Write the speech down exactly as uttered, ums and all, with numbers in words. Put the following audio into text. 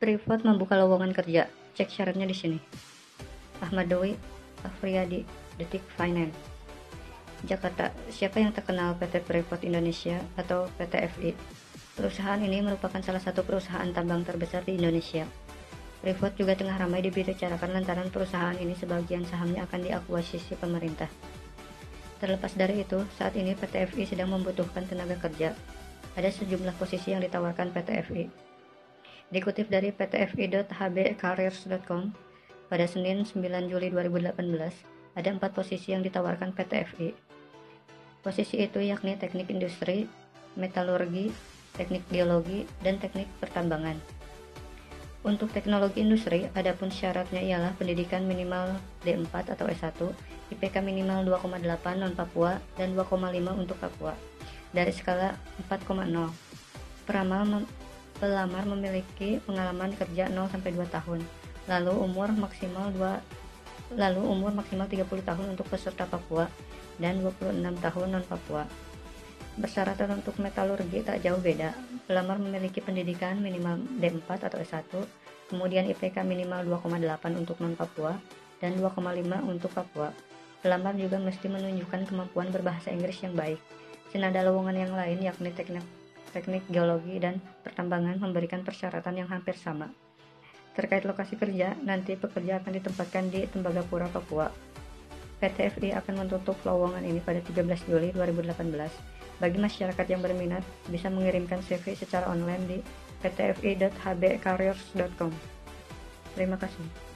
Freeport membuka lowongan kerja. Cek syaratnya di sini. Ahmad Dwi Afriyadi, Detik Finance. Jakarta. Siapa yang terkenal P T Freeport Indonesia atau P T F I? Perusahaan ini merupakan salah satu perusahaan tambang terbesar di Indonesia. Freeport juga tengah ramai dibicarakan lantaran perusahaan ini sebagian sahamnya akan diakuisisi pemerintah. Terlepas dari itu, saat ini P T F I sedang membutuhkan tenaga kerja. Ada sejumlah posisi yang ditawarkan P T F I. Dikutip dari p t f i dot h b careers dot com, pada Senin sembilan Juli dua ribu delapan belas, ada empat posisi yang ditawarkan P T F I. Posisi itu yakni teknik industri, metalurgi, teknik geologi, dan teknik pertambangan. Untuk teknologi industri, adapun syaratnya ialah pendidikan minimal D empat atau S satu, I P K minimal dua koma delapan non-Papua dan dua koma lima untuk Papua, dari skala empat koma nol. Peramal mem pelamar memiliki pengalaman kerja nol sampai dua tahun, lalu umur maksimal dua lalu umur maksimal tiga puluh tahun untuk peserta Papua dan dua puluh enam tahun non-Papua. Persyaratan untuk metalurgi tak jauh beda. Pelamar memiliki pendidikan minimal D empat atau S satu, kemudian I P K minimal dua koma delapan untuk non-Papua dan dua koma lima untuk Papua. Pelamar juga mesti menunjukkan kemampuan berbahasa Inggris yang baik. Senada lowongan yang lain yakni teknik teknik geologi dan pertambangan memberikan persyaratan yang hampir sama. Terkait lokasi kerja, nanti pekerja akan ditempatkan di Tembagapura, Papua. P T F I akan menutup lowongan ini pada tiga belas Juli dua ribu delapan belas. Bagi masyarakat yang berminat, bisa mengirimkan C V secara online di p t f i dot h b careers dot com. Terima kasih.